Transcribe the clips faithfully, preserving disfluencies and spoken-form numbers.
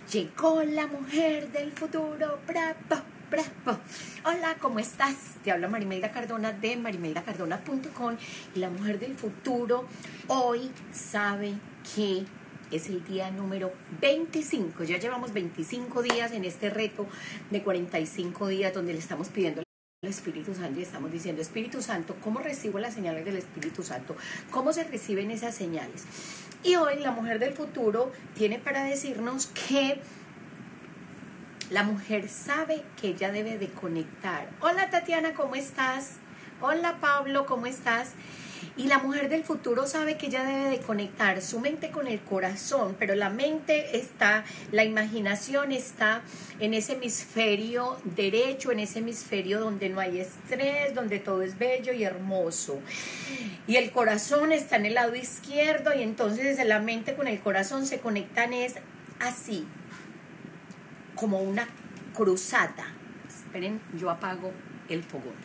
Llegó la mujer del futuro, bravo, bravo. Hola, ¿cómo estás? Te habla Marimelda Cardona de marimelda cardona punto com. Y la mujer del futuro hoy sabe que es el día número veinticinco. Ya llevamos veinticinco días en este reto de cuarenta y cinco días donde le estamos pidiendo al Espíritu Santo y estamos diciendo: Espíritu Santo, ¿cómo recibo las señales del Espíritu Santo? ¿Cómo se reciben esas señales? Y hoy la mujer del futuro tiene para decirnos que la mujer sabe que ella debe de conectar. Hola Tatiana, ¿cómo estás? Hola Pablo, ¿cómo estás? Y la mujer del futuro sabe que ella debe de conectar su mente con el corazón, pero la mente está, la imaginación está en ese hemisferio derecho, en ese hemisferio donde no hay estrés, donde todo es bello y hermoso. Y el corazón está en el lado izquierdo, y entonces desde la mente con el corazón se conectan es así, como una cruzada. Esperen, yo apago el fogón.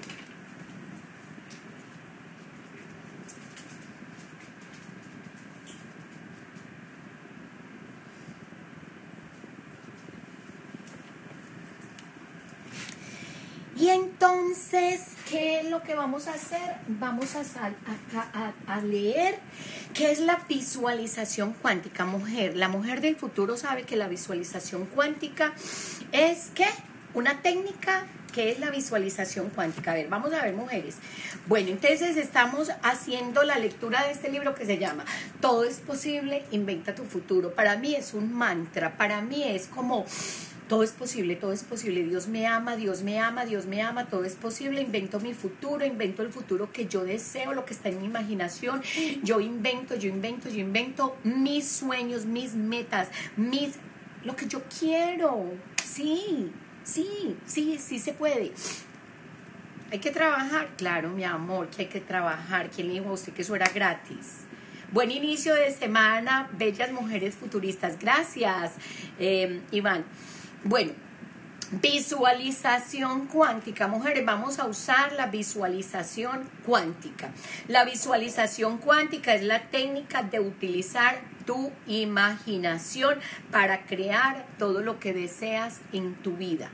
Y entonces, ¿qué es lo que vamos a hacer? Vamos a, sal, a, a, a leer qué es la visualización cuántica, mujer. La mujer del futuro sabe que la visualización cuántica es, ¿qué? Una técnica. ¿Qué es la visualización cuántica? A ver, vamos a ver, mujeres. Bueno, entonces estamos haciendo la lectura de este libro que se llama Todo es posible, inventa tu futuro. Para mí es un mantra, para mí es como... Todo es posible, todo es posible, Dios me ama, Dios me ama, Dios me ama, todo es posible, invento mi futuro, invento el futuro que yo deseo, lo que está en mi imaginación, yo invento, yo invento, yo invento mis sueños, mis metas, mis, lo que yo quiero, sí, sí, sí, sí se puede. Hay que trabajar, claro, mi amor, que hay que trabajar. ¿Quién le dijo a usted que eso era gratis? Buen inicio de semana, bellas mujeres futuristas, gracias, eh, Iván. Bueno, visualización cuántica, mujeres, vamos a usar la visualización cuántica. La visualización cuántica es la técnica de utilizar tu imaginación para crear todo lo que deseas en tu vida.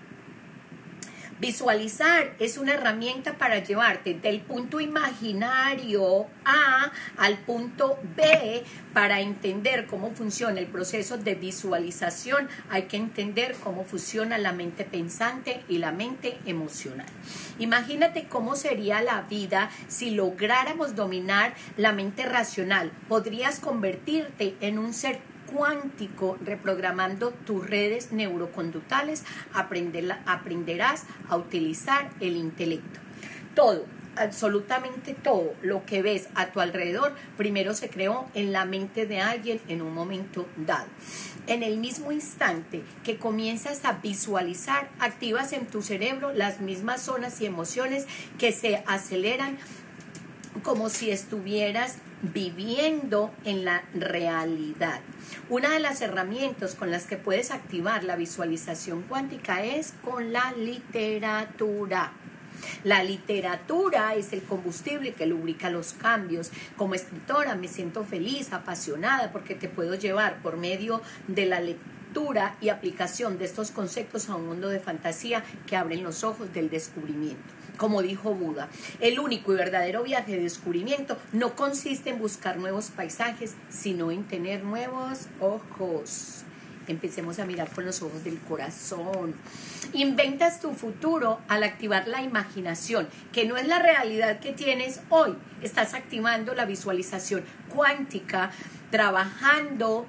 Visualizar es una herramienta para llevarte del punto imaginario A al punto B. Para entender cómo funciona el proceso de visualización, hay que entender cómo funciona la mente pensante y la mente emocional. Imagínate cómo sería la vida si lográramos dominar la mente racional. Podrías convertirte en un ser cuántico, reprogramando tus redes neuroconductuales. Aprender, aprenderás a utilizar el intelecto. Todo, absolutamente todo lo que ves a tu alrededor, primero se creó en la mente de alguien en un momento dado. En el mismo instante que comienzas a visualizar, activas en tu cerebro las mismas zonas y emociones que se aceleran como si estuvieras viviendo en la realidad. Una de las herramientas con las que puedes activar la visualización cuántica es con la literatura. La literatura es el combustible que lubrica los cambios. Como escritora me siento feliz, apasionada, porque te puedo llevar por medio de la lectura y aplicación de estos conceptos a un mundo de fantasía que abren los ojos del descubrimiento. Como dijo Buda, el único y verdadero viaje de descubrimiento no consiste en buscar nuevos paisajes, sino en tener nuevos ojos. Empecemos a mirar con los ojos del corazón. Inventas tu futuro al activar la imaginación, que no es la realidad que tienes hoy. Estás activando la visualización cuántica, trabajando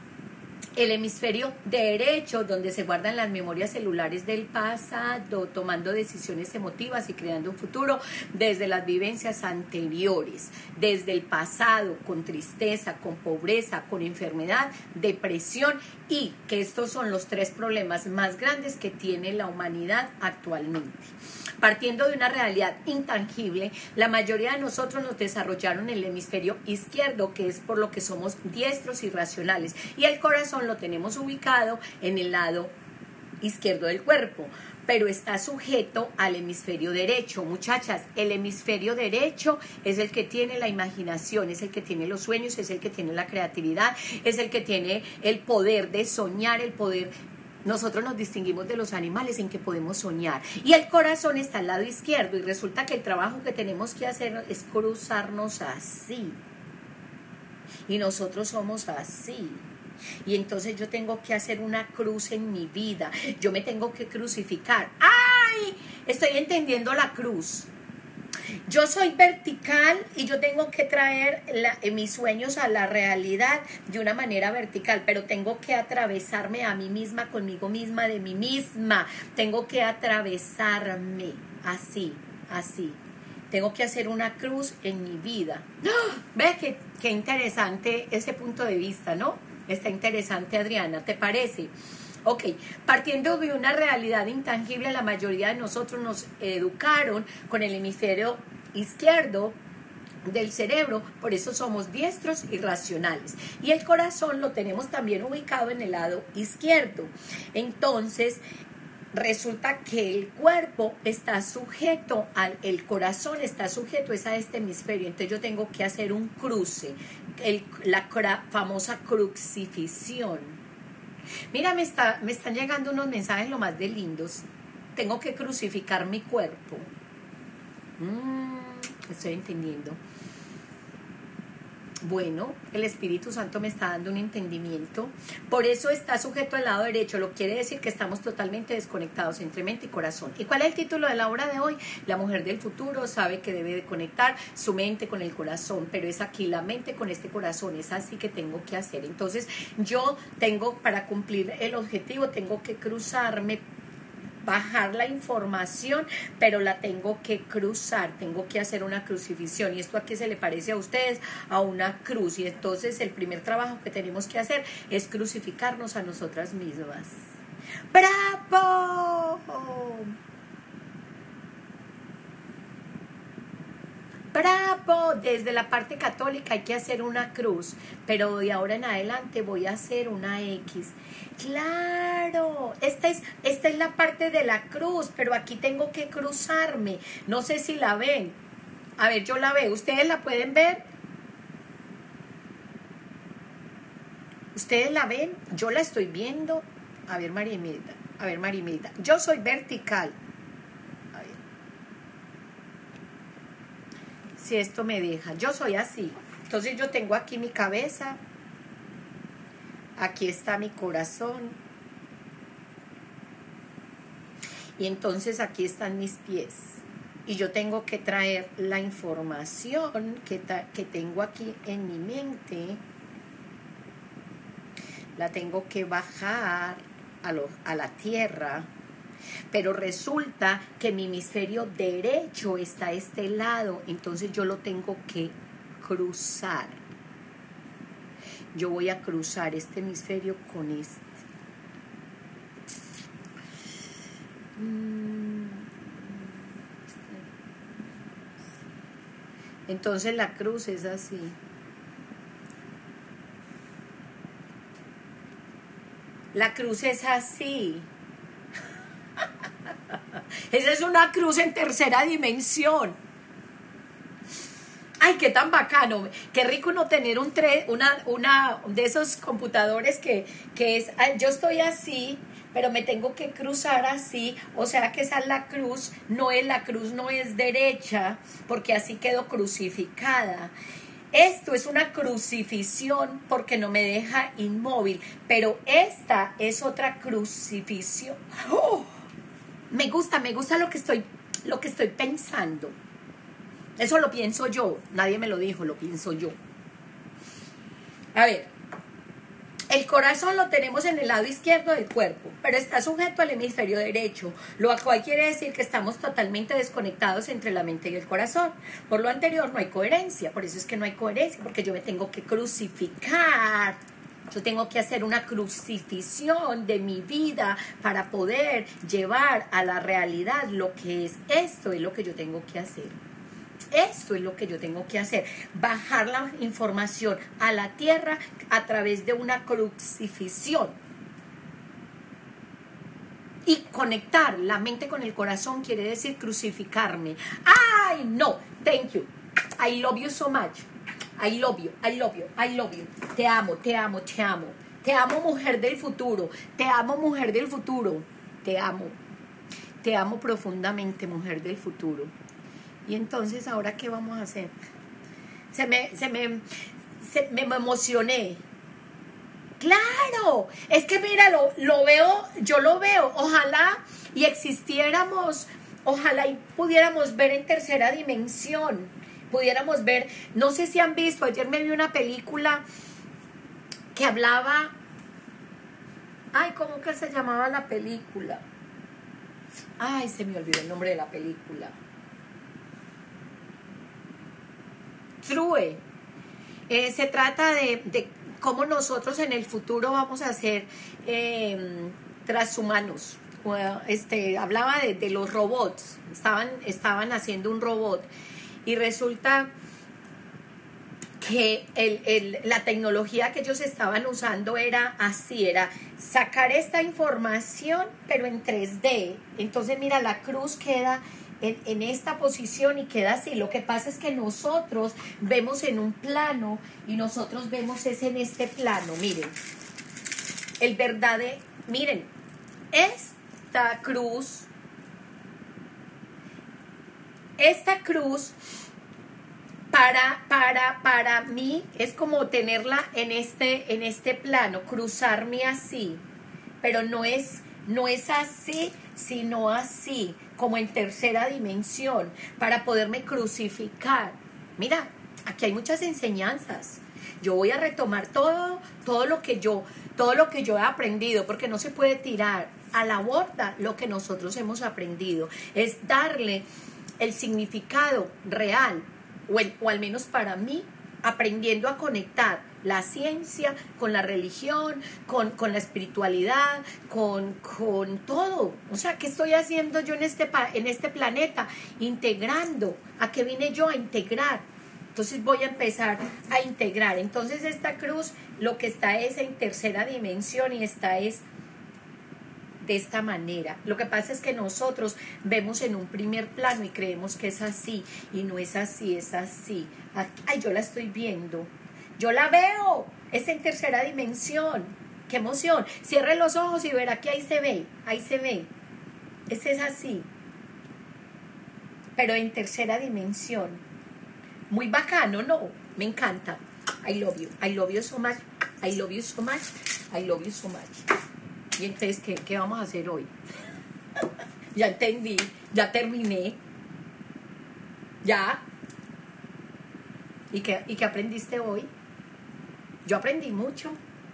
el hemisferio derecho, donde se guardan las memorias celulares del pasado, tomando decisiones emotivas y creando un futuro desde las vivencias anteriores, desde el pasado, con tristeza, con pobreza, con enfermedad, depresión, y que estos son los tres problemas más grandes que tiene la humanidad actualmente. Partiendo de una realidad intangible, la mayoría de nosotros nos desarrollaron en el hemisferio izquierdo, que es por lo que somos diestros y racionales, y el corazón lo tenemos ubicado en el lado izquierdo del cuerpo, pero está sujeto al hemisferio derecho. Muchachas, el hemisferio derecho es el que tiene la imaginación, es el que tiene los sueños, es el que tiene la creatividad, es el que tiene el poder de soñar, el poder. Nosotros nos distinguimos de los animales en que podemos soñar. Y el corazón está al lado izquierdo y resulta que el trabajo que tenemos que hacer es cruzarnos así. Y nosotros somos así. Y entonces yo tengo que hacer una cruz en mi vida. Yo me tengo que crucificar. ¡Ay! Estoy entendiendo la cruz. Yo soy vertical y yo tengo que traer la, mis sueños a la realidad de una manera vertical, pero tengo que atravesarme a mí misma, conmigo misma, de mí misma. Tengo que atravesarme así, así. Tengo que hacer una cruz en mi vida. ¡Oh! ¿Ves qué, qué interesante ese punto de vista, no? Está interesante, Adriana, ¿te parece? Ok, partiendo de una realidad intangible, la mayoría de nosotros nos educaron con el hemisferio izquierdo del cerebro, por eso somos diestros y racionales. Y el corazón lo tenemos también ubicado en el lado izquierdo. Entonces, resulta que el cuerpo está sujeto, al, el corazón está sujeto es a este hemisferio. Entonces yo tengo que hacer un cruce, el, la cra, famosa crucifixión. Mira, me, está, me están llegando unos mensajes lo más de lindos. Tengo que crucificar mi cuerpo. Mm, estoy entendiendo. Bueno, el Espíritu Santo me está dando un entendimiento. Por eso está sujeto al lado derecho. Lo quiere decir que estamos totalmente desconectados entre mente y corazón. ¿Y cuál es el título de la obra de hoy? La mujer del futuro sabe que debe de conectar su mente con el corazón, pero es aquí la mente con este corazón. Es así que tengo que hacer. Entonces yo tengo, para cumplir el objetivo, tengo que cruzarme, bajar la información, pero la tengo que cruzar, tengo que hacer una crucifixión. ¿Y esto a qué se le parece a ustedes? A una cruz. Y entonces el primer trabajo que tenemos que hacer es crucificarnos a nosotras mismas. ¡Bravo! ¡Bravo! Desde la parte católica hay que hacer una cruz, pero de ahora en adelante voy a hacer una X. ¡Claro! Esta es, esta es la parte de la cruz, pero aquí tengo que cruzarme. No sé si la ven. A ver, yo la veo. ¿Ustedes la pueden ver? ¿Ustedes la ven? Yo la estoy viendo. A ver, María Imelda. A ver, María Imelda. Yo soy vertical. Si esto me deja, yo soy así. Entonces yo tengo aquí mi cabeza, aquí está mi corazón, y entonces aquí están mis pies. Y yo tengo que traer la información que, que tengo aquí en mi mente, la tengo que bajar a, lo, a la tierra. Pero resulta que mi hemisferio derecho está a este lado, entonces yo lo tengo que cruzar. Yo voy a cruzar este hemisferio con este. Entonces la cruz es así. La cruz es así. Esa es una cruz en tercera dimensión. Ay, qué tan bacano. Qué rico no tener un tre, una, una de esos computadores que, que es, yo estoy así, pero me tengo que cruzar así. O sea que esa es la cruz. No es la cruz, no es derecha, porque así quedo crucificada. Esto es una crucifixión porque no me deja inmóvil, pero esta es otra crucifixión. ¡Oh! Me gusta, me gusta lo que estoy, lo que estoy pensando. Eso lo pienso yo, nadie me lo dijo, lo pienso yo. A ver, el corazón lo tenemos en el lado izquierdo del cuerpo, pero está sujeto al hemisferio derecho, lo cual quiere decir que estamos totalmente desconectados entre la mente y el corazón. Por lo anterior no hay coherencia, por eso es que no hay coherencia, porque yo me tengo que crucificar. Yo tengo que hacer una crucifixión de mi vida para poder llevar a la realidad lo que es. Esto es lo que yo tengo que hacer. Esto es lo que yo tengo que hacer. Bajar la información a la tierra a través de una crucifixión. Y conectar la mente con el corazón quiere decir crucificarme. ¡Ay, no! Thank you. I love you so much. I love you, I love you, I love you. Te amo, te amo, te amo. Te amo, mujer del futuro. Te amo, mujer del futuro. Te amo. Te amo profundamente, mujer del futuro. Y entonces, ¿ahora qué vamos a hacer? Se me, se me, se, me emocioné. ¡Claro! Es que mira, lo, lo veo, yo lo veo. Ojalá y existiéramos, ojalá y pudiéramos ver en tercera dimensión. Pudiéramos ver, no sé si han visto, ayer me vi una película que hablaba, ay, ¿cómo que se llamaba la película? Ay, se me olvidó el nombre de la película. True. Eh, se trata de, de cómo nosotros en el futuro vamos a ser eh, transhumanos. Bueno, este, hablaba de, de los robots. Estaban, estaban haciendo un robot. Y resulta que el, el, la tecnología que ellos estaban usando era así, era sacar esta información, pero en tres D. Entonces, mira, la cruz queda en, en esta posición y queda así. Lo que pasa es que nosotros vemos en un plano y nosotros vemos es en este plano. Miren, el verdadero, miren, esta cruz... Esta cruz para, para, para mí es como tenerla en este, en este plano, cruzarme así, pero no es, no es así, sino así, como en tercera dimensión, para poderme crucificar. Mira, aquí hay muchas enseñanzas. Yo voy a retomar todo, todo lo que yo, todo lo que yo he aprendido, porque no se puede tirar a la borda lo que nosotros hemos aprendido. Es darle el significado real, o, el, o al menos para mí, aprendiendo a conectar la ciencia con la religión, con, con la espiritualidad, con, con todo. O sea, ¿qué estoy haciendo yo en este, en este planeta? Integrando. ¿A qué vine yo? A integrar. Entonces voy a empezar a integrar. Entonces esta cruz lo que está es en tercera dimensión y esta es de esta manera. Lo que pasa es que nosotros vemos en un primer plano y creemos que es así, y no es así, es así. Ay, yo la estoy viendo, yo la veo, es en tercera dimensión. ¡Qué emoción! Cierre los ojos y verá que ahí se ve, ahí se ve. Ese es así, pero en tercera dimensión. Muy bacano, ¿no? Me encanta. I love you, I love you so much, I love you so much, I love you so much. Y entonces, ¿qué, qué vamos a hacer hoy? Ya entendí, ya terminé. ¿Ya? ¿Y qué, ¿Y qué aprendiste hoy? Yo aprendí mucho.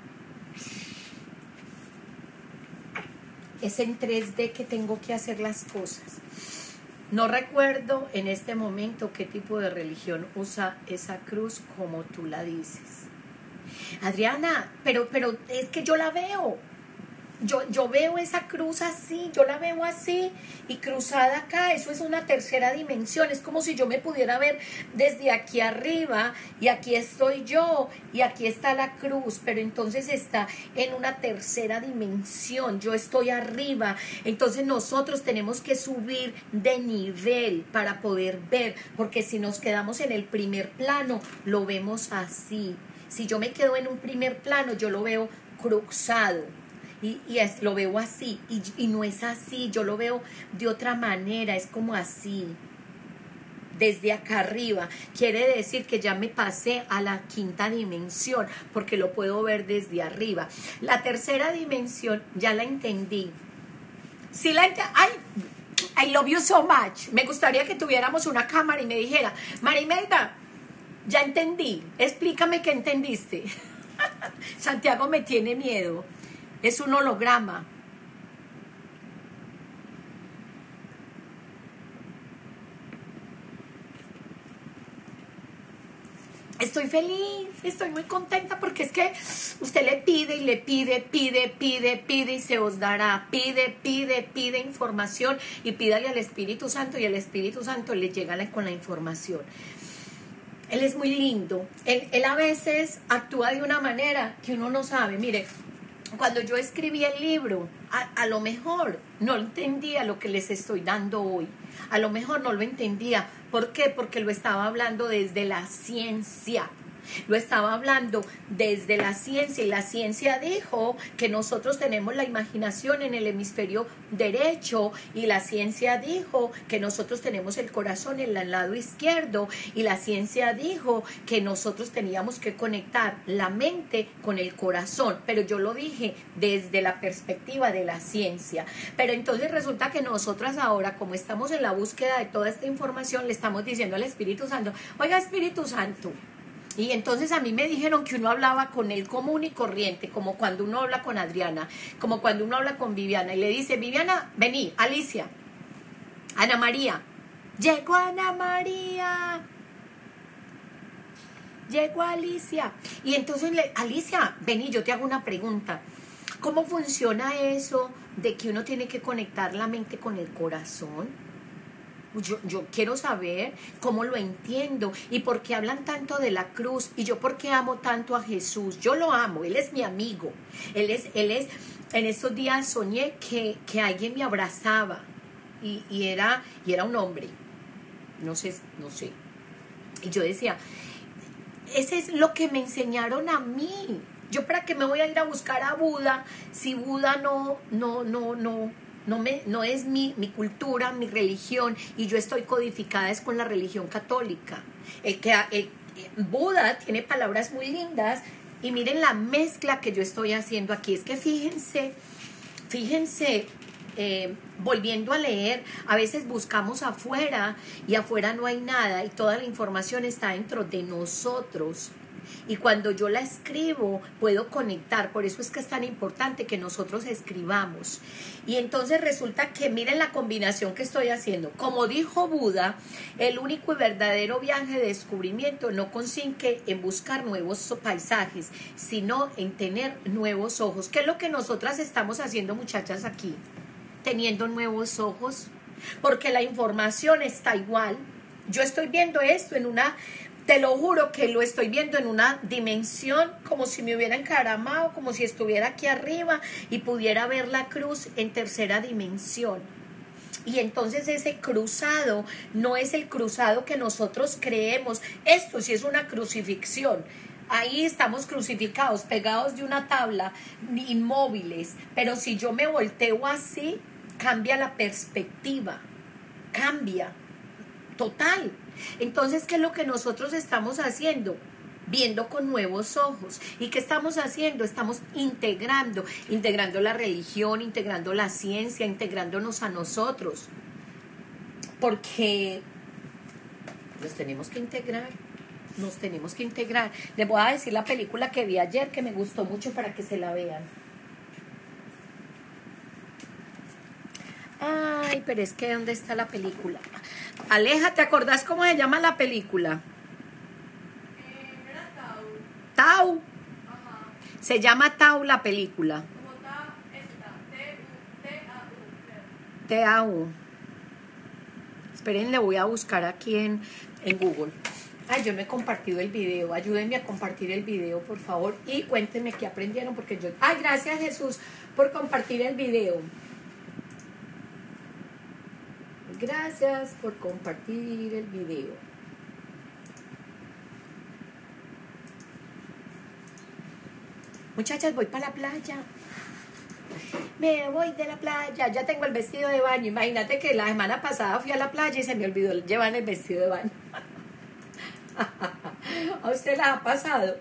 Es en tres D que tengo que hacer las cosas. No recuerdo en este momento qué tipo de religión usa esa cruz como tú la dices. Adriana, pero, pero es que yo la veo. Yo, yo veo esa cruz así, yo la veo así y cruzada acá, eso es una tercera dimensión, es como si yo me pudiera ver desde aquí arriba y aquí estoy yo y aquí está la cruz, pero entonces está en una tercera dimensión, yo estoy arriba, entonces nosotros tenemos que subir de nivel para poder ver, porque si nos quedamos en el primer plano, lo vemos así, si yo me quedo en un primer plano, yo lo veo cruzado. Y, y es, lo veo así, y, y no es así, yo lo veo de otra manera, es como así, desde acá arriba, quiere decir que ya me pasé a la quinta dimensión, porque lo puedo ver desde arriba. La tercera dimensión ya la entendí, sí la entendí, ay, I love you so much, me gustaría que tuviéramos una cámara y me dijera, Marimelda, ya entendí, explícame qué entendiste. Santiago me tiene miedo. Es un holograma. Estoy feliz, estoy muy contenta porque es que usted le pide y le pide, pide, pide, pide y se os dará. Pide, pide, pide información y pídale al Espíritu Santo y el Espíritu Santo le llega con la información. Él es muy lindo. Él, él a veces actúa de una manera que uno no sabe. Mire, cuando yo escribí el libro, a, a lo mejor no entendía lo que les estoy dando hoy. A lo mejor no lo entendía. ¿Por qué? Porque lo estaba hablando desde la ciencia. Lo estaba hablando desde la ciencia y la ciencia dijo que nosotros tenemos la imaginación en el hemisferio derecho y la ciencia dijo que nosotros tenemos el corazón en el lado izquierdo y la ciencia dijo que nosotros teníamos que conectar la mente con el corazón, pero yo lo dije desde la perspectiva de la ciencia. Pero entonces resulta que nosotras ahora, como estamos en la búsqueda de toda esta información, le estamos diciendo al Espíritu Santo, oiga Espíritu Santo. Y entonces a mí me dijeron que uno hablaba con él común y corriente, como cuando uno habla con Adriana, como cuando uno habla con Viviana y le dice, Viviana, vení, Alicia, Ana María, llegó Ana María, llegó Alicia. Y entonces, le, Alicia, vení, yo te hago una pregunta. ¿Cómo funciona eso de que uno tiene que conectar la mente con el corazón? Yo, yo quiero saber cómo lo entiendo y por qué hablan tanto de la cruz y yo por qué amo tanto a Jesús. Yo lo amo, Él es mi amigo. Él es, él es, en estos días soñé que, que alguien me abrazaba y, y, era, y era un hombre. No sé, no sé. Y yo decía, ese es lo que me enseñaron a mí. Yo para qué me voy a ir a buscar a Buda si Buda no, no, no, no. No, me, no es mi, mi cultura, mi religión, y yo estoy codificada es con la religión católica. El que el, Buda tiene palabras muy lindas y miren la mezcla que yo estoy haciendo aquí. Es que fíjense, fíjense, eh, volviendo a leer, a veces buscamos afuera y afuera no hay nada y toda la información está dentro de nosotros. Y cuando yo la escribo, puedo conectar. Por eso es que es tan importante que nosotros escribamos. Y entonces resulta que miren la combinación que estoy haciendo. Como dijo Buda, el único y verdadero viaje de descubrimiento no consiste en buscar nuevos paisajes, sino en tener nuevos ojos. ¿Qué es lo que nosotras estamos haciendo, muchachas, aquí? Teniendo nuevos ojos. Porque la información está igual. Yo estoy viendo esto en una... Te lo juro que lo estoy viendo en una dimensión como si me hubiera encaramado, como si estuviera aquí arriba y pudiera ver la cruz en tercera dimensión. Y entonces ese cruzado no es el cruzado que nosotros creemos. Esto sí es una crucifixión. Ahí estamos crucificados, pegados de una tabla, inmóviles. Pero si yo me volteo así, cambia la perspectiva. Cambia. Total. Entonces, ¿qué es lo que nosotros estamos haciendo? Viendo con nuevos ojos. ¿Y qué estamos haciendo? Estamos integrando, integrando la religión, integrando la ciencia, integrándonos a nosotros. Porque nos tenemos que integrar, nos tenemos que integrar. Les voy a decir la película que vi ayer que me gustó mucho para que se la vean. Ay, pero es que ¿dónde está la película? Aleja, ¿te acordás cómo se llama la película? Eh, era Tau. Tau. Ajá. Se llama Tau la película. Como ta, esta. T A U. T A U. Esperen, le voy a buscar aquí en, en Google. Ay, yo no he compartido el video. Ayúdenme a compartir el video, por favor. Y cuéntenme qué aprendieron, porque yo... Ay, gracias, Jesús, por compartir el video. Gracias por compartir el video. Muchachas, voy para la playa. Me voy de la playa. Ya tengo el vestido de baño. Imagínate que la semana pasada fui a la playa y se me olvidó llevar el vestido de baño. ¿A usted la ha pasado?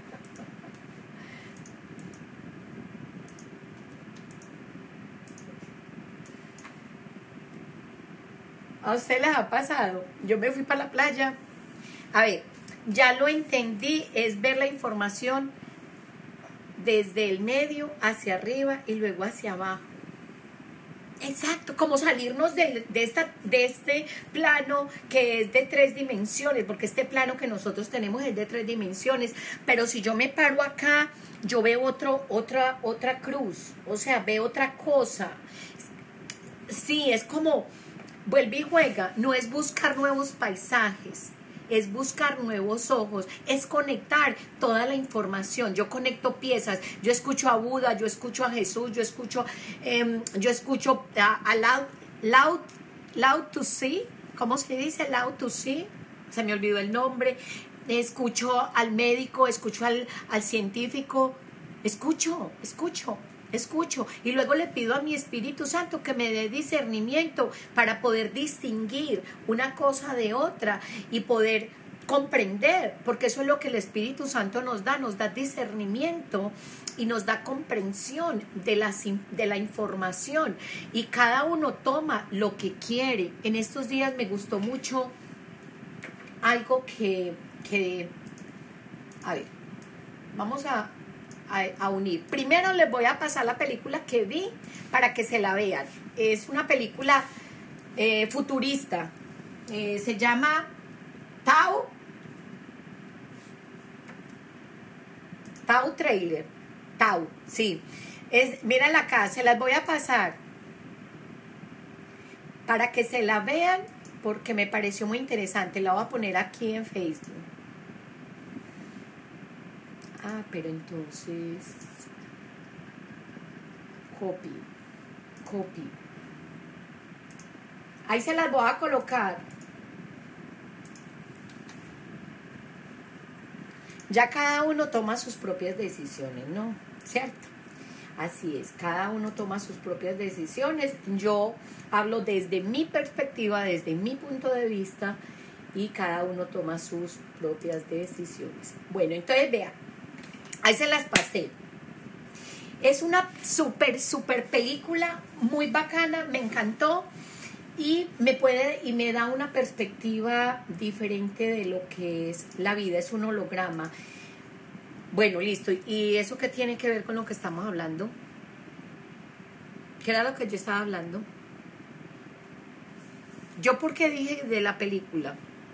¿A usted les ha pasado? Yo me fui para la playa. A ver, ya lo entendí, es ver la información desde el medio hacia arriba y luego hacia abajo. Exacto, como salirnos de, de, esta, de este plano que es de tres dimensiones, porque este plano que nosotros tenemos es de tres dimensiones, pero si yo me paro acá, yo veo otro, otra, otra cruz, o sea, veo otra cosa. Sí, es como... Vuelve y juega, no es buscar nuevos paisajes, es buscar nuevos ojos, es conectar toda la información. Yo conecto piezas, yo escucho a Buda, yo escucho a Jesús, yo escucho, eh, yo escucho a, a loud, loud, loud to see, ¿cómo se dice? Loud to see, se me olvidó el nombre. Escucho al médico, escucho al, al científico, escucho, escucho. Escucho y luego le pido a mi Espíritu Santo que me dé discernimiento para poder distinguir una cosa de otra y poder comprender, porque eso es lo que el Espíritu Santo nos da, nos da discernimiento y nos da comprensión de la, de la información, y cada uno toma lo que quiere. En estos días me gustó mucho algo que, que a ver, vamos a A, a unir. Primero les voy a pasar la película que vi para que se la vean. Es una película eh, futurista. Eh, se llama Tau. Tau Trailer. Tau, sí. Es, mírenla acá, se las voy a pasar para que se la vean porque me pareció muy interesante. La voy a poner aquí en Facebook. Ah, pero entonces, copy, copy. Ahí se las voy a colocar. Ya cada uno toma sus propias decisiones, ¿no? ¿Cierto? Así es, cada uno toma sus propias decisiones. Yo hablo desde mi perspectiva, desde mi punto de vista, y cada uno toma sus propias decisiones. Bueno, entonces vean. Ahí se las pasé. Es una súper, súper película, muy bacana, me encantó y me puede y me da una perspectiva diferente de lo que es la vida. Es un holograma. Bueno, listo. ¿Y eso qué tiene que ver con lo que estamos hablando? ¿Qué era lo que yo estaba hablando? ¿Yo por qué dije de la película?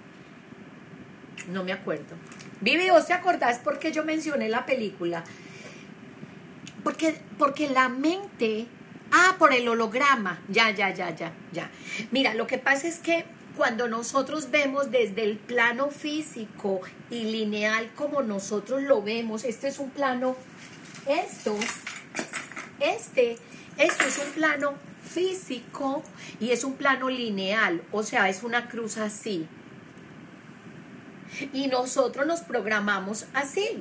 No me acuerdo. Vivi, ¿vos te acordás por qué yo mencioné la película? Porque, porque la mente... Ah, por el holograma. Ya, ya, ya, ya, ya. Mira, lo que pasa es que cuando nosotros vemos desde el plano físico y lineal como nosotros lo vemos, este es un plano, esto, este, esto es un plano físico y es un plano lineal, o sea, es una cruz así. Y nosotros nos programamos así.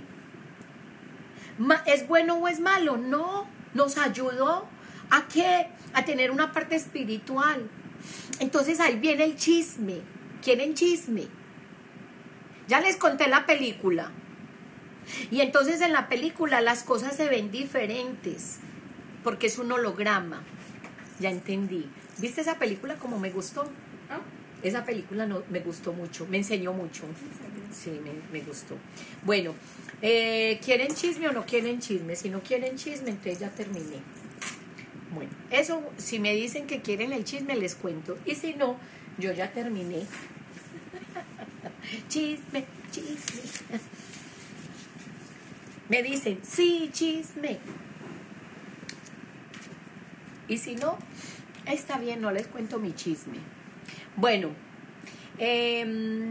¿Es bueno o es malo? No, nos ayudó a qué, a tener una parte espiritual. Entonces ahí viene el chisme. ¿Quieren chisme? Ya les conté la película. Y entonces en la película las cosas se ven diferentes porque es un holograma. Ya entendí. ¿Viste esa película como me gustó? Esa película no, me gustó mucho, me enseñó mucho. Sí, me, me gustó. Bueno, eh, ¿quieren chisme o no quieren chisme? Si no quieren chisme, entonces ya terminé. Bueno, eso, si me dicen que quieren el chisme, les cuento. Y si no, yo ya terminé. Chisme, chisme. Me dicen, sí, chisme. Y si no, está bien, no les cuento mi chisme. Bueno, eh,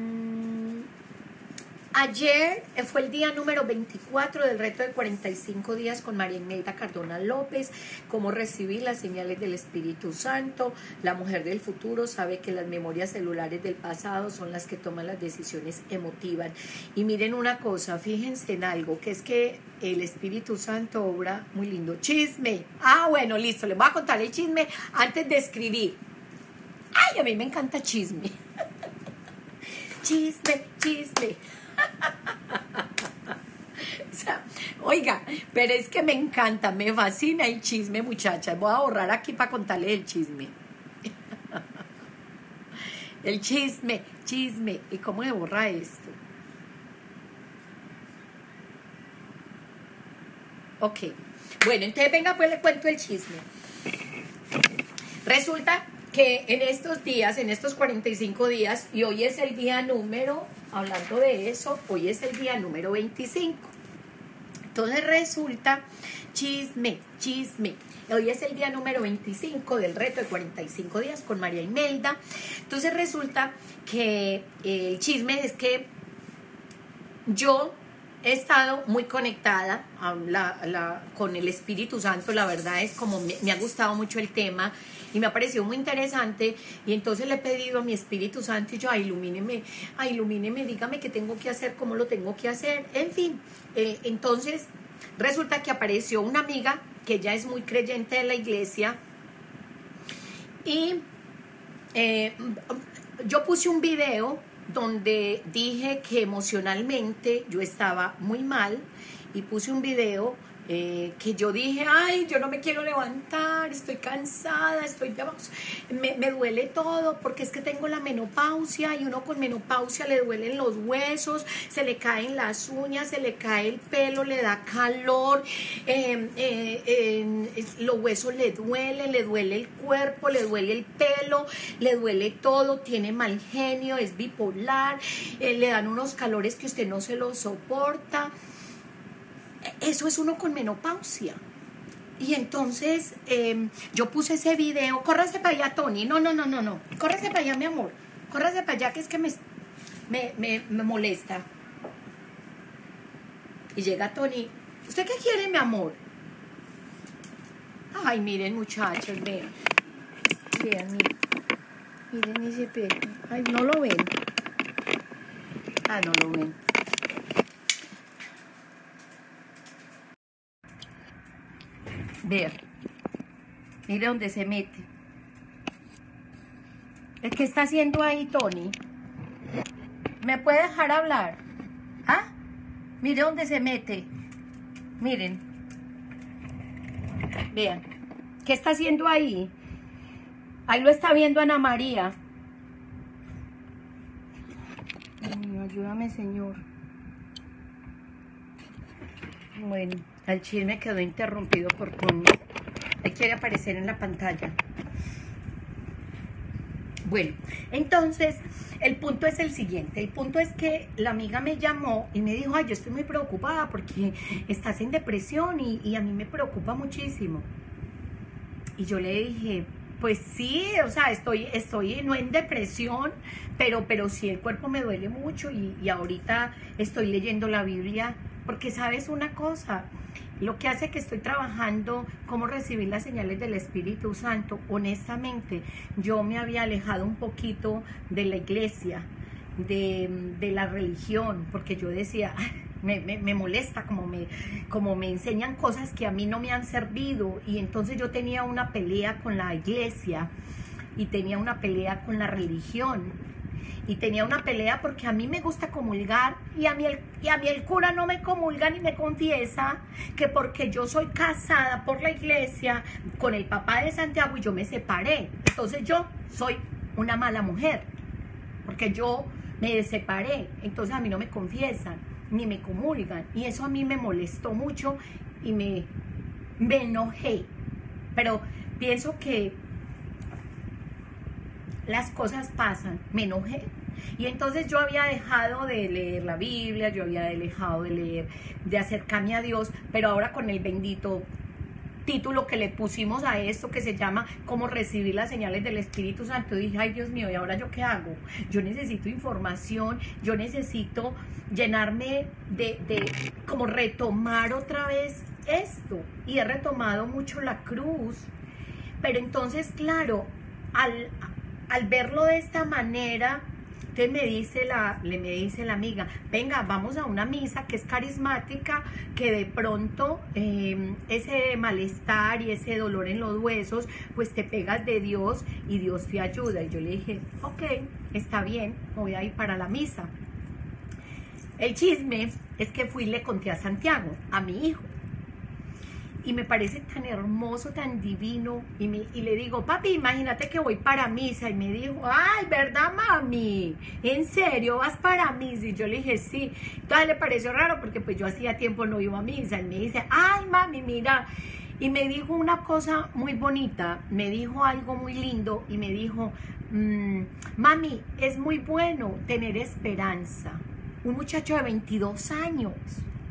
ayer fue el día número veinticuatro del reto de cuarenta y cinco días con María Imelda Cardona López. Cómo recibir las señales del Espíritu Santo. La mujer del futuro sabe que las memorias celulares del pasado son las que toman las decisiones emotivas. Y miren una cosa, fíjense en algo, que es que el Espíritu Santo obra muy lindo. Chisme. Ah, bueno, listo, les voy a contar el chisme antes de escribir. Ay, a mí me encanta chisme. Chisme, chisme. O sea, oiga, pero es que me encanta, me fascina el chisme, muchachas. Voy a borrar aquí para contarles el chisme. El chisme, chisme. ¿Y cómo se borra esto? Ok. Bueno, entonces venga, pues le cuento el chisme. Resulta que en estos días, en estos cuarenta y cinco días, y hoy es el día número, hablando de eso, hoy es el día número veinticinco. Entonces resulta, chisme, chisme. Hoy es el día número veinticinco del reto de cuarenta y cinco días con María Imelda. Entonces resulta que el chisme es que yo he estado muy conectada a la, la, con el Espíritu Santo. La verdad es como me, me ha gustado mucho el tema y me ha parecido muy interesante, y entonces le he pedido a mi Espíritu Santo y yo, ay, ilumíneme, ay, ilumíneme, dígame qué tengo que hacer, cómo lo tengo que hacer, en fin. Eh, entonces resulta que apareció una amiga que ella es muy creyente de la iglesia y eh, yo puse un video donde dije que emocionalmente yo estaba muy mal, y puse un video eh, que yo dije, ay, yo no me quiero levantar, estoy cansada, estoy me, me duele todo, porque es que tengo la menopausia, y uno con menopausia le duelen los huesos, se le caen las uñas, se le cae el pelo, le da calor, eh, eh, eh, los huesos le duelen, le duele el cuerpo, le duele el pelo, le duele todo, tiene mal genio, es bipolar, eh, le dan unos calores que usted no se los soporta. Eso es uno con menopausia. Y entonces eh, yo puse ese video. Córrase para allá, Tony. No, no, no, no, no. Córrase para allá, mi amor. Córrase para allá, que es que me, me, me, me molesta. Y llega Tony. ¿Usted qué quiere, mi amor? Ay, miren, muchachos, vean. Vean, miren. Miren ese pelo. Ay, no lo ven. Ah, no lo ven. Ver, mire dónde se mete. ¿Qué está haciendo ahí, Tony? ¿Me puede dejar hablar? ¿Ah? Mire dónde se mete. Miren. Vean. ¿Qué está haciendo ahí? Ahí lo está viendo Ana María. Ay, ayúdame, Señor. Bueno, el chisme quedó interrumpido por Tony. Él quiere aparecer en la pantalla. Bueno, entonces, el punto es el siguiente. El punto es que la amiga me llamó y me dijo, ay, yo estoy muy preocupada porque estás en depresión y, y a mí me preocupa muchísimo. Y yo le dije, pues sí, o sea, estoy, estoy no en depresión, pero, pero sí el cuerpo me duele mucho y, y ahorita estoy leyendo la Biblia. Porque sabes una cosa, lo que hace que estoy trabajando cómo recibir las señales del Espíritu Santo, honestamente, yo me había alejado un poquito de la iglesia, de, de la religión, porque yo decía, me, me, me molesta como me, como me enseñan cosas que a mí no me han servido, y entonces yo tenía una pelea con la iglesia y tenía una pelea con la religión. Y tenía una pelea porque a mí me gusta comulgar y a mí el, y a mí el cura no me comulga ni me confiesa que porque yo soy casada por la iglesia con el papá de Santiago y yo me separé. Entonces yo soy una mala mujer porque yo me separé. Entonces a mí no me confiesan ni me comulgan. Y eso a mí me molestó mucho y me, me enojé. Pero pienso que las cosas pasan, me enojé. Y entonces yo había dejado de leer la Biblia, yo había dejado de leer, de acercarme a Dios, pero ahora con el bendito título que le pusimos a esto, que se llama Cómo recibir las señales del Espíritu Santo, dije, ay Dios mío, ¿y ahora yo qué hago? Yo necesito información, yo necesito llenarme de, de como retomar otra vez esto. Y he retomado mucho la cruz, pero entonces, claro, al... Al verlo de esta manera, entonces me dice, la, le me dice la amiga, venga, vamos a una misa que es carismática, que de pronto eh, ese malestar y ese dolor en los huesos, pues te pegas de Dios y Dios te ayuda. Y yo le dije, ok, está bien, voy a ir para la misa. El chisme es que fui y le conté a Santiago, a mi hijo. Y me parece tan hermoso, tan divino, y, me, y le digo, papi, imagínate que voy para misa, y me dijo, ay, ¿verdad, mami? ¿En serio vas para misa? Y yo le dije, sí. Entonces le pareció raro, porque pues yo hacía tiempo no iba a misa, y me dice, ay, mami, mira, y me dijo una cosa muy bonita, me dijo algo muy lindo, y me dijo, mmm, mami, es muy bueno tener esperanza. Un muchacho de veintidós años,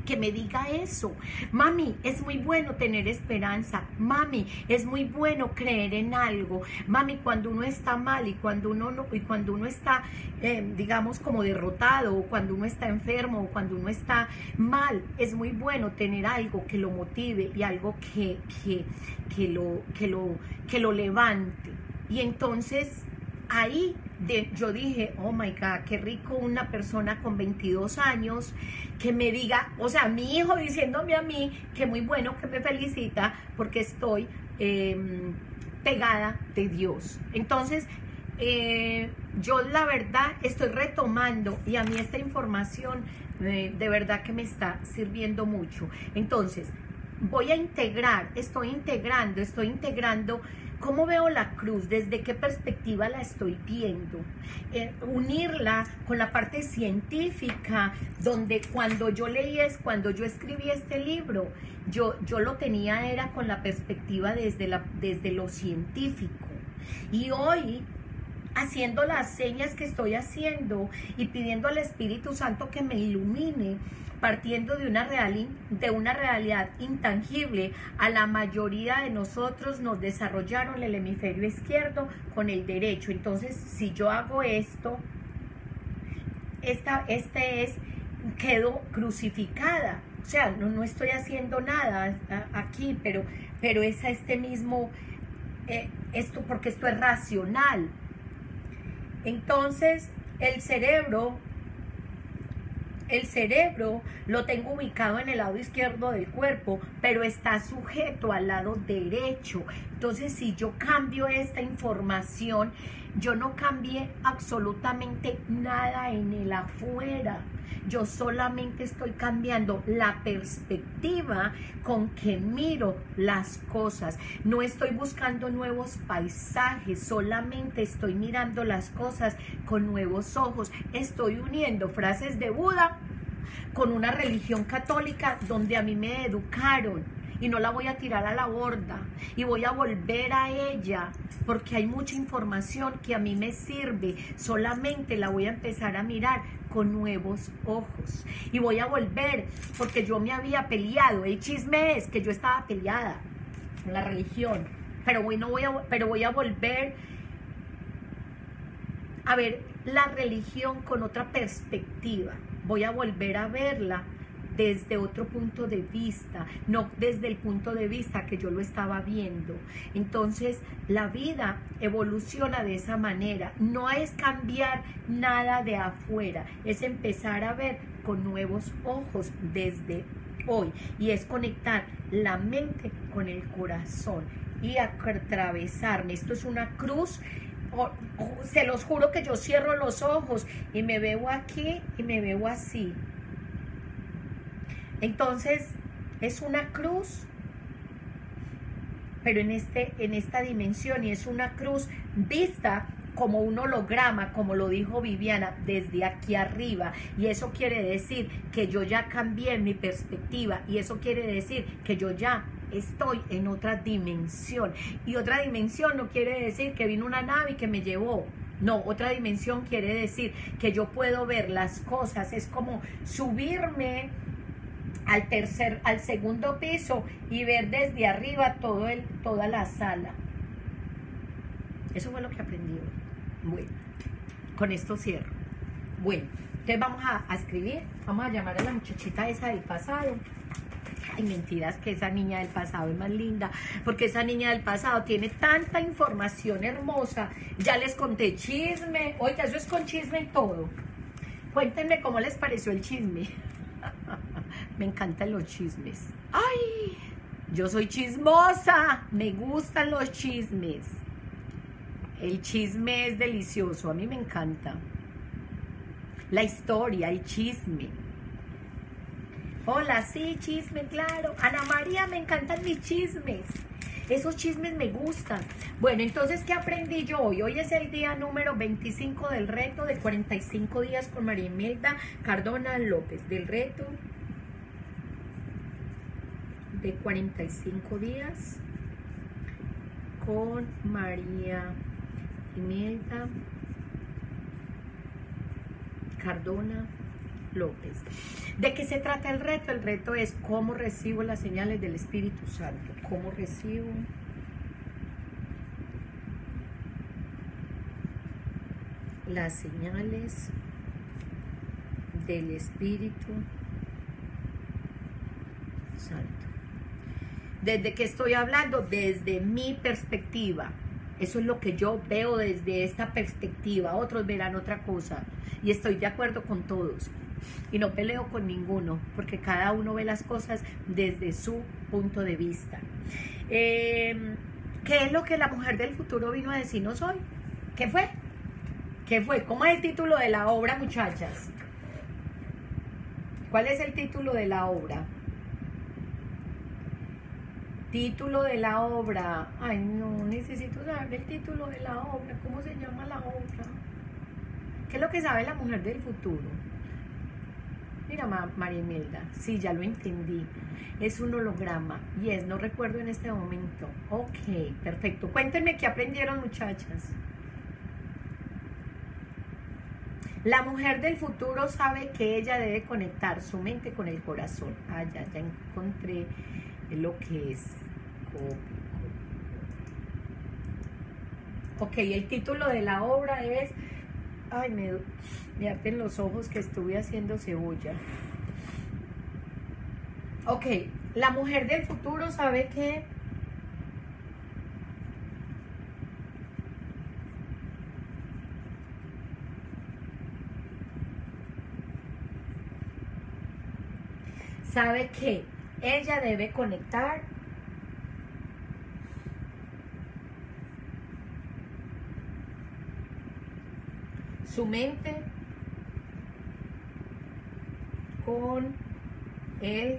que me diga eso. Mami, es muy bueno tener esperanza. Mami, es muy bueno creer en algo. Mami, cuando uno está mal y cuando uno no, y cuando uno está, eh, digamos, como derrotado, o cuando uno está enfermo, o cuando uno está mal, es muy bueno tener algo que lo motive y algo que, que, que, lo, que, lo, que lo levante. Y entonces ahí de, yo dije, oh my God, qué rico una persona con veintidós años que me diga, o sea, mi hijo diciéndome a mí que muy bueno, que me felicita porque estoy eh, pegada de Dios. Entonces, eh, yo la verdad estoy retomando y a mí esta información eh, de verdad que me está sirviendo mucho. Entonces, voy a integrar, estoy integrando, estoy integrando cómo veo la cruz, desde qué perspectiva la estoy viendo, eh, unirla con la parte científica, donde cuando yo leí, es cuando yo escribí este libro, yo, yo lo tenía era con la perspectiva desde, la, desde lo científico, y hoy haciendo las señas que estoy haciendo y pidiendo al Espíritu Santo que me ilumine, partiendo de una, real, de una realidad intangible. A la mayoría de nosotros nos desarrollaron el hemisferio izquierdo con el derecho. Entonces, si yo hago esto, esta, este es, quedo crucificada. O sea, no, no estoy haciendo nada aquí, pero, pero es a este mismo, eh, esto, porque esto es racional. Entonces, el cerebro, el cerebro lo tengo ubicado en el lado izquierdo del cuerpo, pero está sujeto al lado derecho. Entonces, si yo cambio esta información, yo no cambié absolutamente nada en el afuera. Yo solamente estoy cambiando la perspectiva con que miro las cosas. No estoy buscando nuevos paisajes, solamente estoy mirando las cosas con nuevos ojos. Estoy uniendo frases de Buda con una religión católica donde a mí me educaron. Y no la voy a tirar a la borda y voy a volver a ella porque hay mucha información que a mí me sirve, solamente la voy a empezar a mirar con nuevos ojos y voy a volver porque yo me había peleado. El chisme es que yo estaba peleada con la religión, pero bueno, voy a, pero voy a volver a ver la religión con otra perspectiva, voy a volver a verla desde otro punto de vista, no desde el punto de vista que yo lo estaba viendo. Entonces, la vida evoluciona de esa manera. No es cambiar nada de afuera, es empezar a ver con nuevos ojos desde hoy. Y es conectar la mente con el corazón y atravesarme. Esto es una cruz. Oh, oh, se los juro que yo cierro los ojos y me veo aquí y me veo así. Entonces, es una cruz, pero en, este, en esta dimensión, y es una cruz vista como un holograma, como lo dijo Viviana, desde aquí arriba. Y eso quiere decir que yo ya cambié mi perspectiva, y eso quiere decir que yo ya estoy en otra dimensión. Y otra dimensión no quiere decir que vino una nave y que me llevó. No, otra dimensión quiere decir que yo puedo ver las cosas. Es como subirme al tercer, al segundo piso y ver desde arriba todo el, toda la sala. Eso fue lo que aprendí hoy. Bueno, con esto cierro. Bueno, entonces vamos a, a escribir, vamos a llamar a la muchachita esa del pasado. Ay, mentiras, que esa niña del pasado es más linda, porque esa niña del pasado tiene tanta información hermosa. Ya les conté chisme, oiga, eso es con chisme y todo. Cuéntenme cómo les pareció el chisme. Me encantan los chismes. ¡Ay! Yo soy chismosa. Me gustan los chismes. El chisme es delicioso. A mí me encanta. La historia, el chisme. Hola, sí, chisme, claro. Ana María, me encantan mis chismes. Esos chismes me gustan. Bueno, entonces, ¿qué aprendí yo hoy? Hoy es el día número veinticinco del reto de cuarenta y cinco días con María Imelda Cardona López. Del reto de cuarenta y cinco días con María Imelda Cardona López. ¿De qué se trata el reto? El reto es cómo recibo las señales del Espíritu Santo. ¿Cómo recibo las señales del Espíritu Santo? ¿Desde qué estoy hablando? Desde mi perspectiva. Eso es lo que yo veo desde esta perspectiva. Otros verán otra cosa. Y estoy de acuerdo con todos. Y no peleo con ninguno, porque cada uno ve las cosas desde su punto de vista. Eh, ¿Qué es lo que la mujer del futuro vino a decirnos hoy? ¿Qué fue? ¿Qué fue? ¿Cómo es el título de la obra, muchachas? ¿Cuál es el título de la obra? Título de la obra. Ay, no, necesito saber el título de la obra. ¿Cómo se llama la obra? ¿Qué es lo que sabe la mujer del futuro? Mira, María Imelda, sí, ya lo entendí. Es un holograma. Y es, no recuerdo en este momento. Ok, perfecto. Cuéntenme qué aprendieron, muchachas. La mujer del futuro sabe que ella debe conectar su mente con el corazón. Ah, ya, ya encontré lo que es. Ok, el título de la obra es... Ay, me, me arden los ojos que estuve haciendo cebolla. Ok, la mujer del futuro sabe que... Sabe que ella debe conectar su mente con el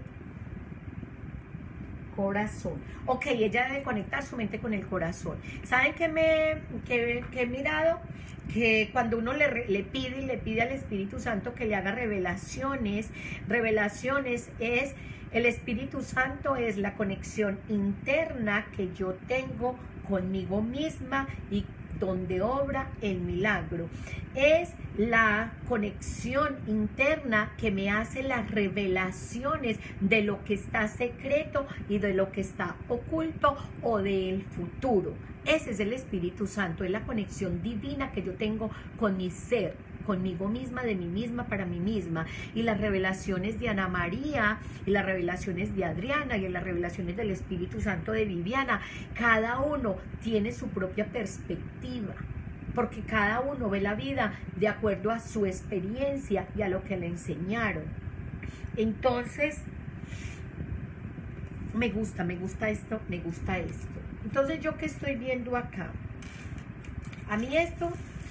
corazón. Ok, ella debe conectar su mente con el corazón. ¿Saben qué me que, que he mirado? Que cuando uno le, le pide y le pide al Espíritu Santo que le haga revelaciones, revelaciones es, el Espíritu Santo es la conexión interna que yo tengo conmigo misma y donde obra el milagro. Es la conexión interna que me hace las revelaciones de lo que está secreto y de lo que está oculto o del futuro. Ese es el Espíritu Santo, es la conexión divina que yo tengo con mi ser, conmigo misma, de mí misma, para mí misma. Y las revelaciones de Ana María, y las revelaciones de Adriana, y las revelaciones del Espíritu Santo de Viviana, cada uno tiene su propia perspectiva, porque cada uno ve la vida de acuerdo a su experiencia y a lo que le enseñaron. Entonces, me gusta, me gusta esto, me gusta esto. Entonces, ¿yo qué estoy viendo acá? A mí esto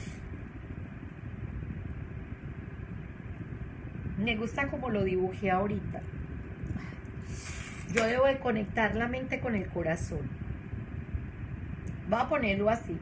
me gusta como lo dibujé ahorita. Yo debo de conectar la mente con el corazón. Voy a ponerlo así.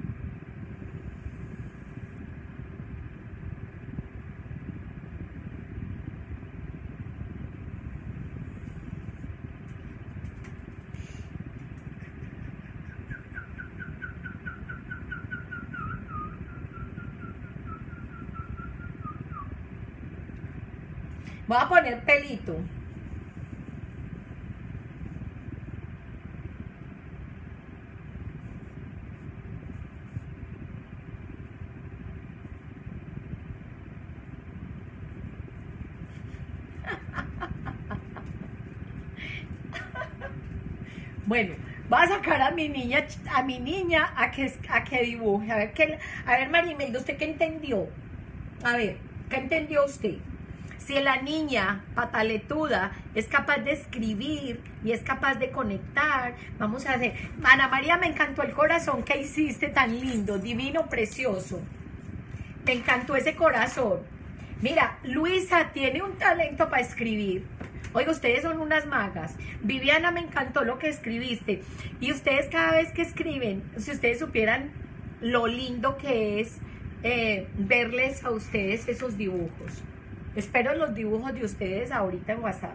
Voy a poner pelito. Bueno, voy a sacar a mi niña, a mi niña a que, a que dibuje. A ver, qué, a ver, María Imelda, ¿usted qué entendió? A ver, ¿qué entendió usted? Si la niña pataletuda es capaz de escribir y es capaz de conectar, vamos a hacer... Ana María, me encantó el corazón que hiciste tan lindo, divino, precioso. Me encantó ese corazón. Mira, Luisa tiene un talento para escribir. Oiga, ustedes son unas magas. Viviana, me encantó lo que escribiste. Y ustedes cada vez que escriben, si ustedes supieran lo lindo que es eh, verles a ustedes esos dibujos. Espero los dibujos de ustedes ahorita en WhatsApp.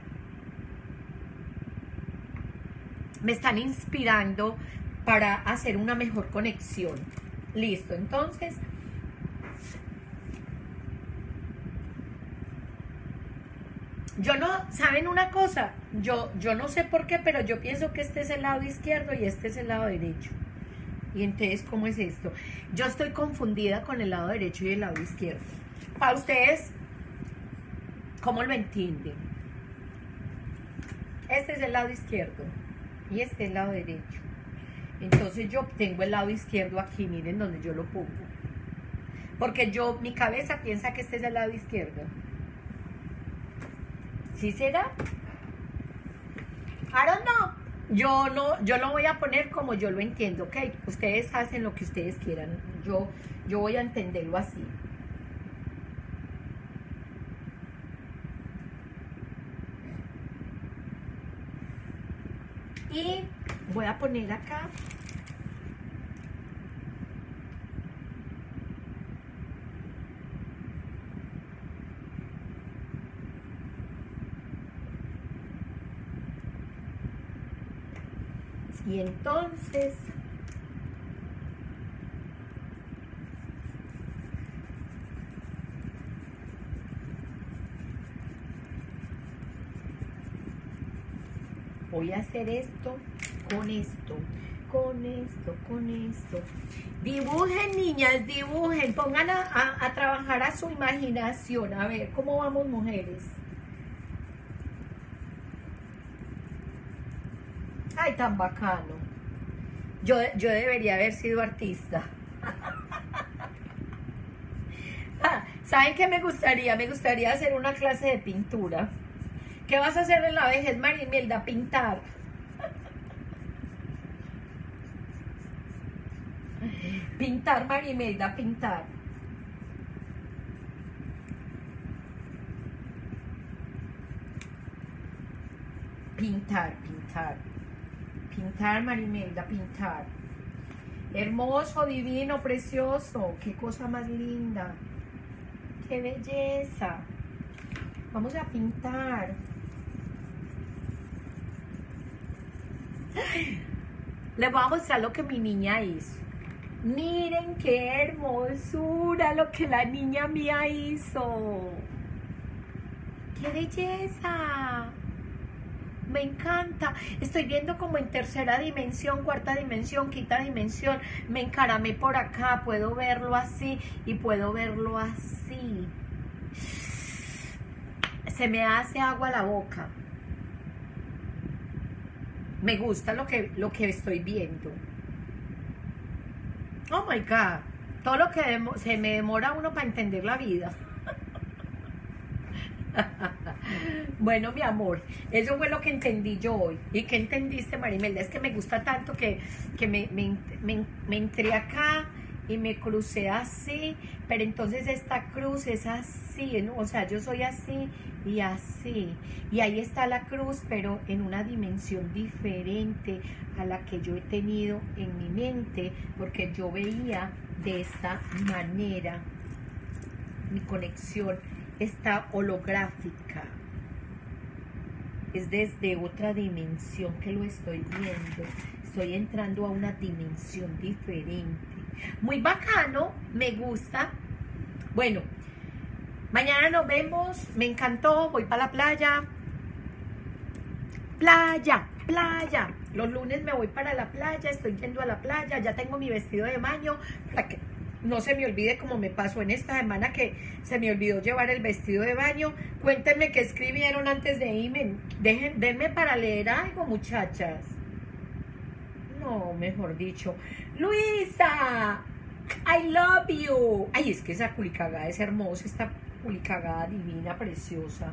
Me están inspirando para hacer una mejor conexión. Listo, entonces... Yo no, ¿saben una cosa? Yo, yo no sé por qué, pero yo pienso que este es el lado izquierdo y este es el lado derecho. Y entonces, ¿cómo es esto? Yo estoy confundida con el lado derecho y el lado izquierdo. Para ustedes, ¿cómo lo entienden? Este es el lado izquierdo y este es el lado derecho. Entonces yo tengo el lado izquierdo aquí, miren donde yo lo pongo. Porque yo, mi cabeza piensa que este es el lado izquierdo. ¿Sí será? I don't know. Yo no, yo lo voy a poner como yo lo entiendo, ¿ok? Ustedes hacen lo que ustedes quieran. Yo, yo voy a entenderlo así. Y voy a poner acá. Y entonces voy a hacer esto con esto, con esto, con esto. Dibujen, niñas, dibujen, pongan a, a, a trabajar a su imaginación. A ver, ¿cómo vamos, mujeres? Ay, tan bacano. Yo, yo debería haber sido artista. Ah, ¿saben qué me gustaría? Me gustaría hacer una clase de pintura. ¿Qué vas a hacer en la vejez, María Imelda? Pintar. Pintar, María Imelda, pintar. Pintar, pintar. Pintar, María Imelda, pintar. Hermoso, divino, precioso. Qué cosa más linda. Qué belleza. Vamos a pintar. Les voy a mostrar lo que mi niña hizo. Miren qué hermosura lo que la niña mía hizo. ¡Qué belleza! Me encanta. Estoy viendo como en tercera dimensión, cuarta dimensión, quinta dimensión. Me encaramé por acá. Puedo verlo así y puedo verlo así. Se me hace agua la boca. Me gusta lo que, lo que estoy viendo. Oh my God. Todo lo que demo, se me demora uno para entender la vida. Bueno, mi amor, eso fue lo que entendí yo hoy. ¿Y qué entendiste, María Imelda? Es que me gusta tanto que, que me, me, me, me entré acá y me crucé así, pero entonces esta cruz es así, ¿no? O sea, yo soy así y así. Y ahí está la cruz, pero en una dimensión diferente a la que yo he tenido en mi mente, porque yo veía de esta manera. Mi conexión está holográfica. Es desde otra dimensión que lo estoy viendo. Estoy entrando a una dimensión diferente. Muy bacano, me gusta. Bueno, mañana nos vemos. Me encantó, voy para la playa. Playa, playa. Los lunes me voy para la playa, estoy yendo a la playa. Ya tengo mi vestido de baño para que no se me olvide, como me pasó en esta semana que se me olvidó llevar el vestido de baño. Cuéntenme qué escribieron antes de irme. Dejen, denme para leer algo, muchachas. No, mejor dicho. Luisa, I love you. Ay, es que esa culicagada es hermosa, esta culicagada divina, preciosa.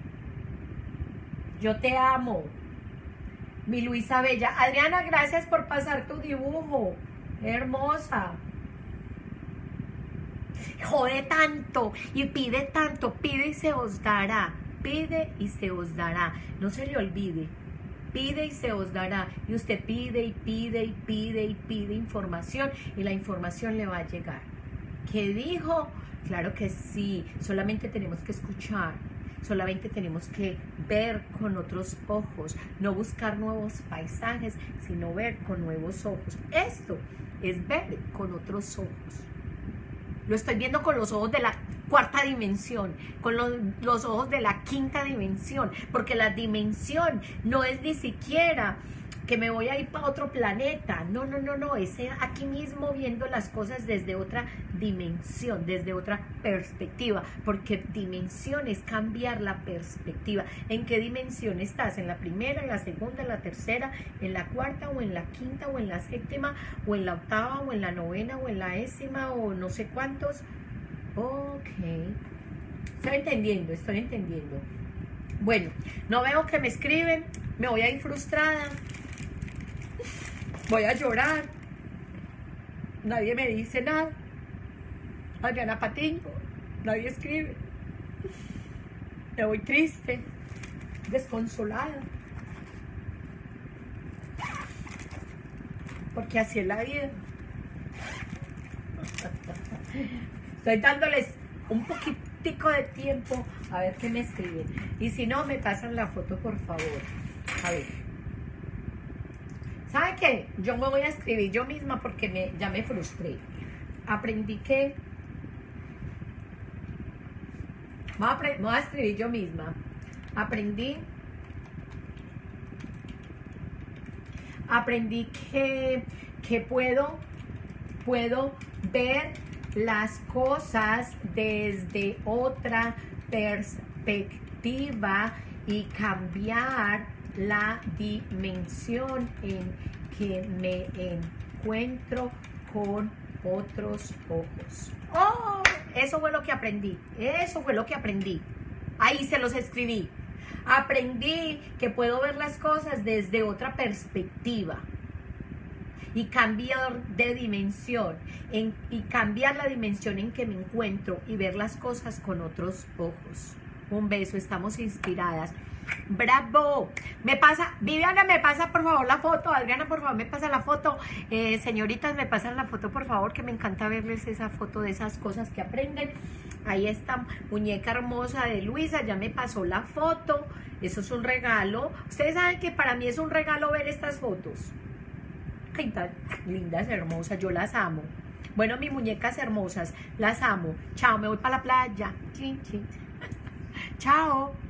Yo te amo. Mi Luisa Bella. Adriana, gracias por pasar tu dibujo. Hermosa. Jode tanto y pide tanto, pide y se os dará, pide y se os dará, no se le olvide, pide y se os dará, y usted pide y pide y pide y pide información y la información le va a llegar. ¿Qué dijo? Claro que sí, solamente tenemos que escuchar, solamente tenemos que ver con otros ojos, no buscar nuevos paisajes, sino ver con nuevos ojos. Esto es ver con otros ojos. Lo estoy viendo con los ojos de la cuarta dimensión, con los, los ojos de la quinta dimensión, porque la dimensión no es ni siquiera que me voy a ir para otro planeta, no, no, no, no, es aquí mismo viendo las cosas desde otra dimensión, desde otra perspectiva, porque dimensión es cambiar la perspectiva. ¿En qué dimensión estás? ¿En la primera, en la segunda, en la tercera, en la cuarta o en la quinta o en la séptima o en la octava o en la novena o en la décima o no sé cuántos? Ok, estoy entendiendo, estoy entendiendo. Bueno, no veo que me escriben, me voy a ir frustrada. Voy a llorar. Nadie me dice nada. Adriana Patiño, nadie escribe. Me voy triste, desconsolada. Porque así es la vida. Estoy dándoles un poquitico de tiempo a ver qué me escriben. Y si no, me pasan la foto, por favor. A ver. ¿Sabe qué? Yo me voy a escribir yo misma porque me, ya me frustré. Aprendí que... Me voy, a, me voy a escribir yo misma. Aprendí... Aprendí que, que puedo, puedo ver las cosas desde otra perspectiva y cambiar la dimensión en que me encuentro con otros ojos. ¡Oh! Eso fue lo que aprendí. Eso fue lo que aprendí. Ahí se los escribí. Aprendí que puedo ver las cosas desde otra perspectiva y cambiar de dimensión en, y cambiar la dimensión en que me encuentro y ver las cosas con otros ojos. Un beso, estamos inspiradas. ¡Bravo! Me pasa, Viviana, me pasa por favor la foto. Adriana, por favor, me pasa la foto. Eh, señoritas, me pasan la foto, por favor, que me encanta verles esa foto de esas cosas que aprenden. Ahí está, muñeca hermosa de Luisa, ya me pasó la foto. Eso es un regalo. Ustedes saben que para mí es un regalo ver estas fotos. Ay, tan lindas, hermosas, yo las amo. Bueno, mis muñecas hermosas, las amo. Chao, me voy para la playa. Chin, chin. Chao.